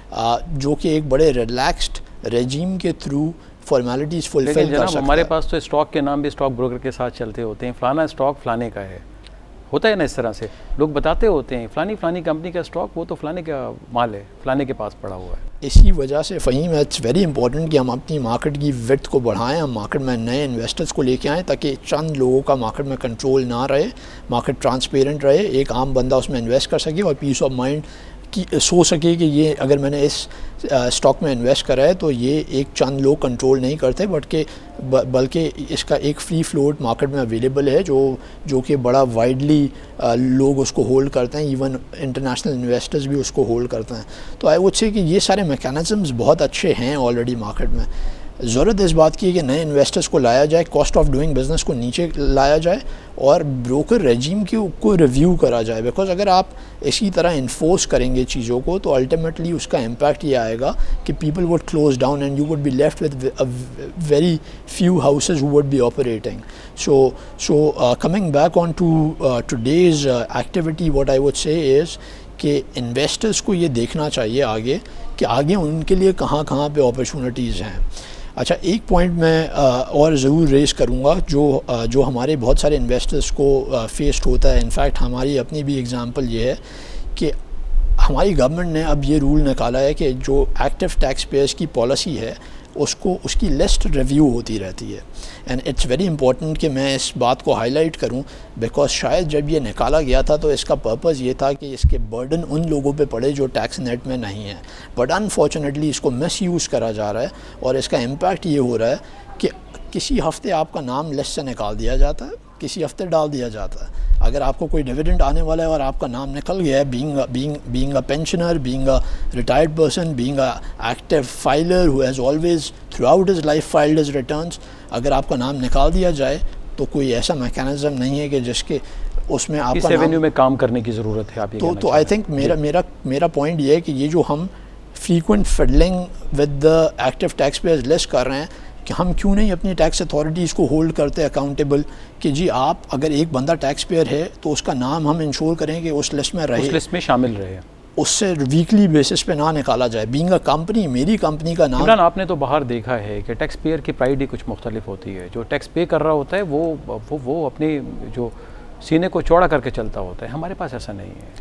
जो कि एक बड़े रिलैक्स्ड रेजीम के थ्रू फॉर्मेलिटीज़ फुलफिल कर सकता है। हमारे पास तो स्टॉक के नाम भी स्टॉक ब्रोकर के साथ चलते होते हैं। फ़लाना स्टॉक फ़लाने का है, होता है ना, इस तरह से लोग बताते होते हैं फ़लानी फ़लानी कंपनी का स्टॉक वो तो फ़लाने का माल है, फ़लाने के पास पड़ा हुआ है। इसी वजह से फ़हीम, इट्स वेरी इंपॉर्टेंट कि हम अपनी मार्केट की विड्थ को बढ़ाएं, हम मार्केट में नए इन्वेस्टर्स को लेके आएँ ताकि चंद लोगों का मार्केट में कंट्रोल ना रहे, मार्केट ट्रांसपेरेंट रहे, एक आम बंदा उसमें इन्वेस्ट कर सके और पीस ऑफ माइंड की सो सके कि ये अगर मैंने इस स्टॉक में इन्वेस्ट करा है तो ये एक चंद लोग कंट्रोल नहीं करते, बट के बल्कि इसका एक फ्री फ्लोट मार्केट में अवेलेबल है जो जो कि बड़ा वाइडली लोग उसको होल्ड करते हैं, इवन इंटरनेशनल इन्वेस्टर्स भी उसको होल्ड करते हैं। तो आई वुड से कि ये सारे मैकेनिज़म्स बहुत अच्छे हैं ऑलरेडी मार्केट में। ज़रूरत इस बात की है कि नए इन्वेस्टर्स को लाया जाए, कॉस्ट ऑफ डूइंग बिज़नेस को नीचे लाया जाए और ब्रोकर रेजीम के को रिव्यू करा जाए, बिकॉज अगर आप इसी तरह इन्फोर्स करेंगे चीज़ों को तो अल्टीमेटली उसका इम्पैक्ट ये आएगा कि people would close down and you would be left with very few houses who would be operating. So so coming back on to today's activity, what I would say is कि investors को ये देखना चाहिए आगे कि आगे उनके लिए कहाँ कहाँ पे अपॉर्चुनिटीज़ हैं। अच्छा, एक पॉइंट मैं और ज़रूर रेज़ करूँगा जो जो हमारे बहुत सारे इन्वेस्टर्स को फेस्ड होता है। इनफैक्ट हमारी अपनी भी एग्ज़ाम्पल ये है कि हमारी गवर्नमेंट ने अब ये रूल निकाला है कि जो एक्टिव टैक्स पेयर्स की पॉलिसी है उसको उसकी लिस्ट रिव्यू होती रहती है। एंड इट्स वेरी इंपॉर्टेंट कि मैं इस बात को हाईलाइट करूं, बिकॉज शायद जब ये निकाला गया था तो इसका पर्पज़ ये था कि इसके बर्डन उन लोगों पे पड़े जो टैक्स नेट में नहीं है, बट अनफॉर्चुनेटली इसको मिस यूज़ करा जा रहा है और इसका इम्पैक्ट ये हो रहा है कि किसी हफ्ते आपका नाम लिस्ट से निकाल दिया जाता है, किसी हफ्ते डाल दिया जाता है। अगर आपको कोई डिविडेंड आने वाला है और आपका नाम निकल गया है, being being being a pensioner, being a retired person, being a active filer who has always throughout his life filed his returns, अगर आपका नाम निकाल दिया जाए तो कोई ऐसा मैकेनिज्म नहीं है कि जिसके उसमें आपका रेवेन्यू में काम करने की ज़रूरत है। आप ये तो तो आई थिंक मेरा मेरा मेरा पॉइंट ये है कि ये जो हम frequent fiddling with the active tax payers list कर रहे हैं कि हम क्यों नहीं अपनी टैक्स अथॉरिटीज़ को होल्ड करते अकाउंटेबल कि जी आप अगर एक बंदा टैक्स पेयर है तो उसका नाम हम इंश्योर करें कि उस लिस्ट में रहे, उस लिस्ट में शामिल रहे, उससे वीकली बेसिस पे ना निकाला जाए। बीइंग अ कंपनी, मेरी कंपनी का नाम। इमरान, आपने तो बाहर देखा है कि टैक्स पेयर की प्राइड ही कुछ मुख्तलिफ होती है। जो टैक्स पे कर रहा होता है वो वो वो अपने जो सीने को चौड़ा करके चलता होता है। हमारे पास ऐसा नहीं है।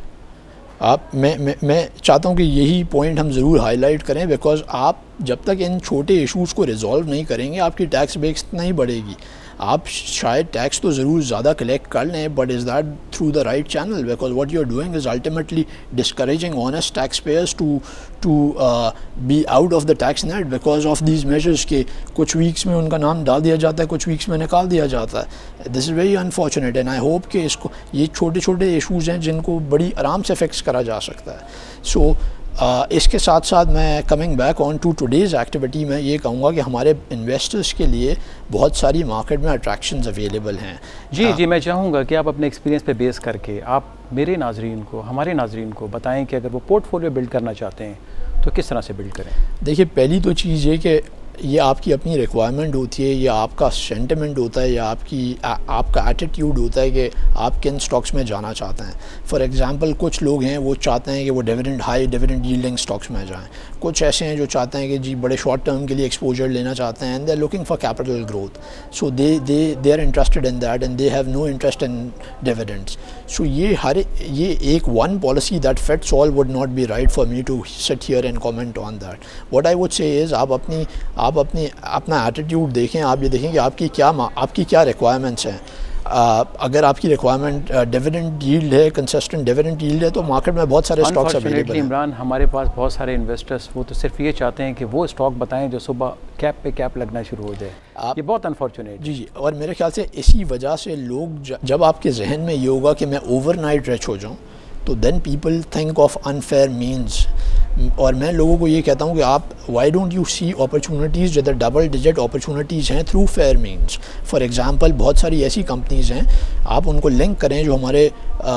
आप मैं मैं मैं चाहता हूँ कि यही पॉइंट हम ज़रूर हाईलाइट करें, बिकॉज आप जब तक इन छोटे इश्यूज़ को रिजॉल्व नहीं करेंगे आपकी टैक्स बेस नहीं बढ़ेगी। आप शायद टैक्स तो ज़रूर ज़्यादा कलेक्ट कर लें, but is that through the right channel? Because what you are doing is ultimately discouraging honest tax payers to to be out of the tax net because of these measures के कुछ weeks में उनका नाम डाल दिया जाता है, कुछ वीक्स में निकाल दिया जाता है। This is very unfortunate and I hope कि इसको ये छोटे छोटे इशूज़ हैं जिनको बड़ी आराम से फिक्स करा जा सकता है। सो so, Uh, इसके साथ साथ मैं coming back on to today's activity में ये कहूँगा कि हमारे इन्वेस्टर्स के लिए बहुत सारी मार्केट में अट्रैक्शंस अवेलेबल हैं। जी uh, जी मैं चाहूँगा कि आप अपने एक्सपीरियंस पे बेस करके आप मेरे नाजरीन को, हमारे नाजरीन को बताएं कि अगर वो पोर्टफोलियो बिल्ड करना चाहते हैं तो किस तरह से बिल्ड करें। देखिए, पहली तो चीज़ ये कि ये आपकी अपनी रिक्वायरमेंट होती है, या आपका सेंटिमेंट होता है, या आपकी आ, आपका एटीट्यूड होता है कि आप किन स्टॉक्स में जाना चाहते हैं। फॉर एग्जांपल कुछ लोग हैं वो चाहते हैं कि वो dividend high dividend yielding stocks में जाएं, कुछ ऐसे हैं जो चाहते हैं कि जी बड़े शॉर्ट टर्म के लिए एक्सपोजर लेना चाहते हैं, and they are looking for capital growth, so they they they are interested in that and they have no interest in dividends. So ये हर ये एक one policy that fits all would not be right for me to sit here and comment on that. What I would say is आप अपनी आप अपनी अपना attitude देखें. आप ये देखें कि आपकी क्या आपकी क्या रिक्वायरमेंट्स हैं. Uh, अगर आपकी रिक्वायरमेंट डिविडेंड यील्ड है, कंसिस्टेंट डिविडेंड यील्ड है, तो मार्केट में बहुत सारे स्टॉक्स अवेलेबल हैं. इमरान, हमारे पास बहुत सारे इन्वेस्टर्स वो तो सिर्फ ये चाहते हैं कि वो स्टॉक बताएं जो सुबह कैप पे कैप लगना शुरू हो जाए. आप, ये बहुत अनफॉर्चुनेट. जी जी और मेरे ख्याल से इसी वजह से लोग ज, जब आपके जहन में ये होगा कि मैं ओवरनाइट रिच हो जाऊँ, तो then people think of unfair means. और मैं लोगों को ये कहता हूँ कि आप why don't you see opportunities जिधर डबल डिजिट अपॉर्चुनिटीज़ हैं through fair means. For example बहुत सारी ऐसी कंपनीज़ हैं, आप उनको लिंक करें जो हमारे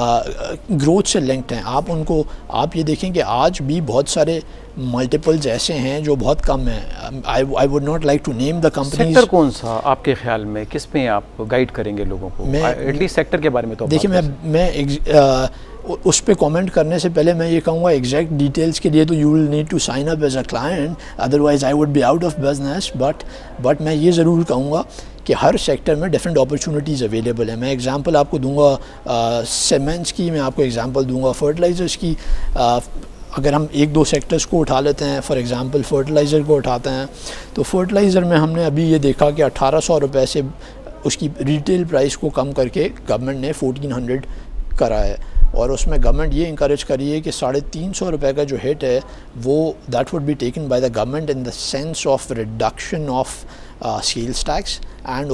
ग्रोथ से लिंक्ड हैं. आप उनको आप ये देखें कि आज भी बहुत सारे मल्टीपल्स ऐसे हैं जो बहुत कम हैं. I I would not like to name the companies. Sector कौन सा आपके ख्याल में, किस पे आप गाइड करेंगे लोगों को? एटलीस्ट सेक्टर के बारे में तो देखिए, मैं मैं उस पर कमेंट करने से पहले मैं ये कहूँगा एग्जैक्ट डिटेल्स के लिए तो you will need to sign up as a client, otherwise I would be out of business. But but मैं ये ज़रूर कहूँगा कि हर सेक्टर में डिफरेंट अपॉर्चुनिटीज़ अवेलेबल है. मैं एग्जांपल आपको दूंगा सीमेंट्स की, मैं आपको एग्जांपल दूंगा फर्टिलाइज़र्स की. आ, अगर हम एक दो सेक्टर्स को उठा लेते हैं, फॉर एग्जांपल फर्टिलाइज़र को उठाते हैं, तो फर्टिलाइज़र में हमने अभी ये देखा कि अठारह सौ रुपये से उसकी रिटेल प्राइस को कम करके गवर्नमेंट ने फोर्टीन हंड्रेड करा है. और उसमें गवर्नमेंट ये इंकरेज करी है कि साढ़े तीन सौ रुपये का जो हिट है वो that would be taken by the government in the sense of reduction of sales tax and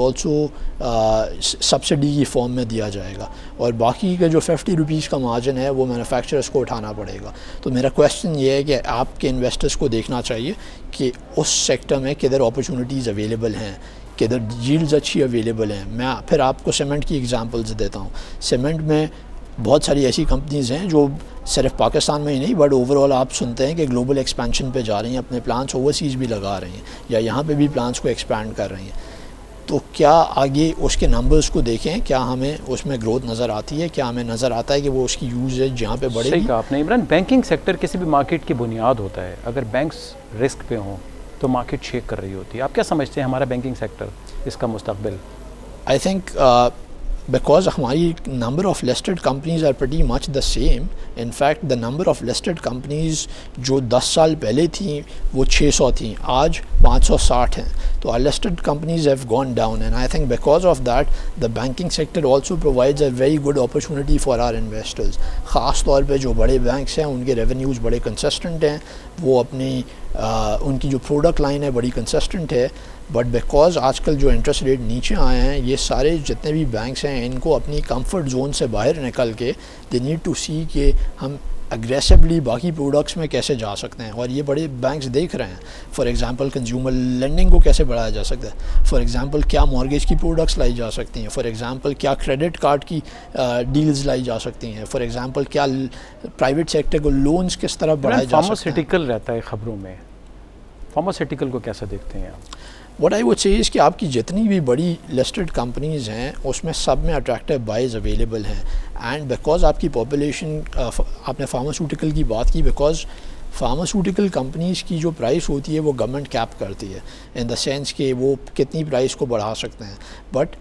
also subsidy की फॉर्म में दिया जाएगा. और बाकी का जो फिफ्टी रुपीज़ का मार्जिन है वो मैन्युफैक्चरर्स को उठाना पड़ेगा. तो मेरा क्वेश्चन ये है कि आपके इन्वेस्टर्स को देखना चाहिए कि उस सेक्टर में किधर अपॉर्चुनिटीज़ अवेलेबल हैं, किधर यील्ड्स अच्छी अवेलेबल हैं. मैं फिर आपको सीमेंट की एग्जांपल्स देता हूँ. सीमेंट में बहुत सारी ऐसी कंपनीज़ हैं जो सिर्फ पाकिस्तान में ही नहीं बट ओवरऑल आप सुनते हैं कि ग्लोबल एक्सपेंशन पे जा रही हैं, अपने प्लांट्स ओवरसीज़ भी लगा रही हैं या यहाँ पे भी प्लांट्स को एक्सपैंड कर रही हैं. तो क्या आगे उसके नंबर्स को देखें, क्या हमें उसमें ग्रोथ नज़र आती है, क्या हमें नज़र आता है कि वो उसकी यूजेज यहाँ पे बढ़ेगी? सही कहा आपने इमरान. बैंकिंग सेक्टर किसी भी मार्केट की बुनियाद होता है. अगर बैंक्स रिस्क पे हों तो मार्केट शेक कर रही होती है. आप क्या समझते हैं हमारा बैंकिंग सेक्टर, इसका मुस्तकबिल? आई थिंक because हमारी number of listed companies are pretty much the same. In fact the number of listed companies जो दस साल पहले थी वो छह सौ थी, आज पाँच सौ साठ हैं. तो our listed companies have gone down and I think because of that the banking sector also provides a very good opportunity for our investors. ख़ास तौर पे जो बड़े बैंक्स हैं उनके revenues बड़े consistent हैं, वो अपनी आ, उनकी जो प्रोडक्ट लाइन है बड़ी कंसिस्टेंट है. बट बिकॉज आजकल जो इंटरेस्ट रेट नीचे आए हैं, ये सारे जितने भी बैंक्स हैं इनको अपनी कंफर्ट जोन से बाहर निकल के दे नीड टू सी कि हम अग्रेसिवली बाकी प्रोडक्ट्स में कैसे जा सकते हैं. और ये बड़े बैंक्स देख रहे हैं. फॉर एग्जांपल कंज्यूमर लेंडिंग को कैसे बढ़ाया जा सकता है, फॉर एग्जांपल क्या मॉर्गेज की प्रोडक्ट्स लाई जा सकती हैं, फॉर एग्जांपल क्या क्रेडिट कार्ड की डील्स लाई जा सकती हैं, फॉर एग्जांपल क्या प्राइवेट सेक्टर को लोन्स किस तरह बढ़ाए जा सकते हैं. फार्मास्यूटिकल रहता है खबरों में, फार्मास्यूटिकल को कैसे देखते हैं आप? What I would say is कि आपकी जितनी भी बड़ी लिस्टेड कंपनीज़ हैं उसमें सब में अट्रैक्टिव बाइज अवेलेबल हैं. एंड बिकॉज आपकी पॉपुलेशन, आपने फार्मास्यूटिकल की बात की, बिकॉज फार्मास्यूटिकल कंपनीज़ की जो प्राइस होती है वो गवर्नमेंट कैप करती है इन द सेंस कि वो कितनी प्राइस को बढ़ा सकते हैं. But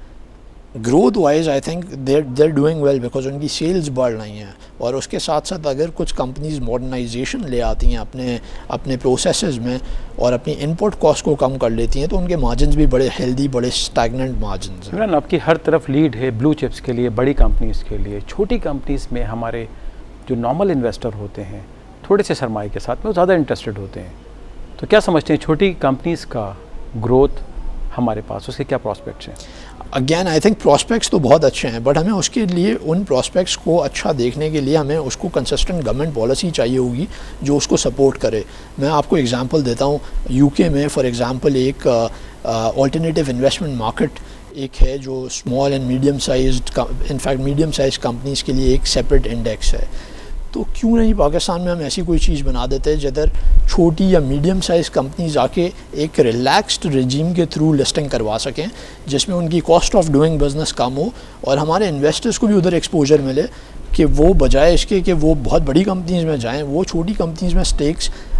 growth wise I think they're they're doing well because उनकी सेल्स बढ़ रही हैं. और उसके साथ साथ अगर कुछ कंपनीज मॉडर्नाइजेशन ले आती हैं अपने अपने प्रोसेसेस में और अपनी इनपुट कॉस्ट को कम कर लेती हैं तो उनके मार्जिन्स भी बड़े हेल्दी, बड़े स्टैगनेंट मार्जिन्स हैं. इमरान, आपकी हर तरफ लीड है ब्लू चिप्स के लिए, बड़ी कंपनीज़ के लिए. छोटी कंपनीज़ में हमारे जो नॉर्मल इन्वेस्टर होते हैं थोड़े से सरमाए के साथ में वो ज़्यादा इंटरेस्टेड होते हैं. तो क्या समझते हैं छोटी कंपनीज़ का ग्रोथ हमारे पास, उसके क्या प्रॉस्पेक्ट्स हैं? अगेन आई थिंक प्रॉस्पेक्ट्स तो बहुत अच्छे हैं बट हमें उसके लिए उन प्रॉस्पेक्ट्स को अच्छा देखने के लिए हमें उसको कंसिस्टेंट गवर्नमेंट पॉलिसी चाहिए होगी जो उसको सपोर्ट करे. मैं आपको एग्जांपल देता हूँ. यूके में फॉर एग्जांपल एक अल्टरनेटिव इन्वेस्टमेंट मार्केट एक है जो small and medium sized, in fact medium size companies के लिए एक सेपरेट इंडेक्स है. तो क्यों नहीं पाकिस्तान में हम ऐसी कोई चीज़ बना देते हैं जिधर छोटी या मीडियम साइज़ कंपनीज आके एक रिलैक्स्ड रेजीम के थ्रू लिस्टिंग करवा सकें जिसमें उनकी कॉस्ट ऑफ डूइंग बिजनेस कम हो और हमारे इन्वेस्टर्स को भी उधर एक्सपोजर मिले कि वो बजाय इसके कि वो बहुत बड़ी कंपनीज़ में जाएं, वो छोटी कंपनीज़ में स्टेक्स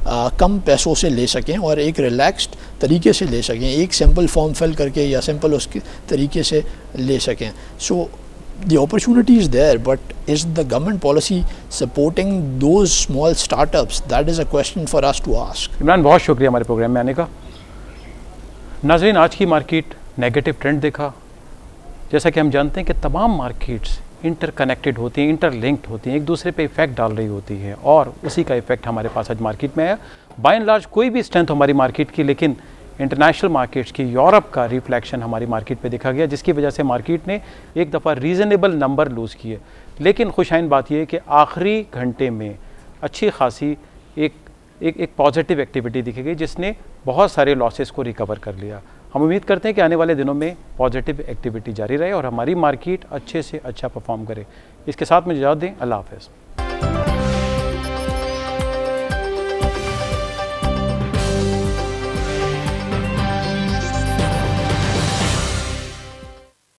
आ, कम पैसों से ले सकें और एक रिलैक्स्ड तरीके से ले सकें, एक सिंपल फॉर्म फिल करके या सिंपल उसके तरीके से ले सकें. सो the opportunity is there, but is the government policy supporting those small startups? That is a question for us to ask. Imran, बहुत शुक्रिया हमारे प्रोग्राम में आने का. नाज़रीन, आज की मार्केट नेगेटिव ट्रेंड देखा. जैसा कि हम जानते हैं कि तमाम मार्केट्स इंटरकनेक्टेड होती हैं, इंटरलिंक्ड होती हैं, एक दूसरे पे इफेक्ट डाल रही होती हैं और उसी का इफेक्ट हमारे पास आज मार्केट में आया. बाय एंड लार्ज कोई भी स्ट्रेंथ हमारी मार्केट की, लेकिन इंटरनेशनल मार्केट्स की, यूरोप का रिफ्लेक्शन हमारी मार्केट पे देखा गया, जिसकी वजह से मार्केट ने एक दफ़ा रीज़नेबल नंबर लूज़ किए. लेकिन खुशाइन बात यह है कि आखिरी घंटे में अच्छी खासी एक एक एक पॉजिटिव एक्टिविटी दिखी गई, जिसने बहुत सारे लॉसेस को रिकवर कर लिया. हम उम्मीद करते हैं कि आने वाले दिनों में पॉजिटिव एक्टिविटी जारी रहे और हमारी मार्केट अच्छे से अच्छा परफॉर्म करे. इसके साथ मुझे इजाज़त दें. अल्लाह हाफ़िज़.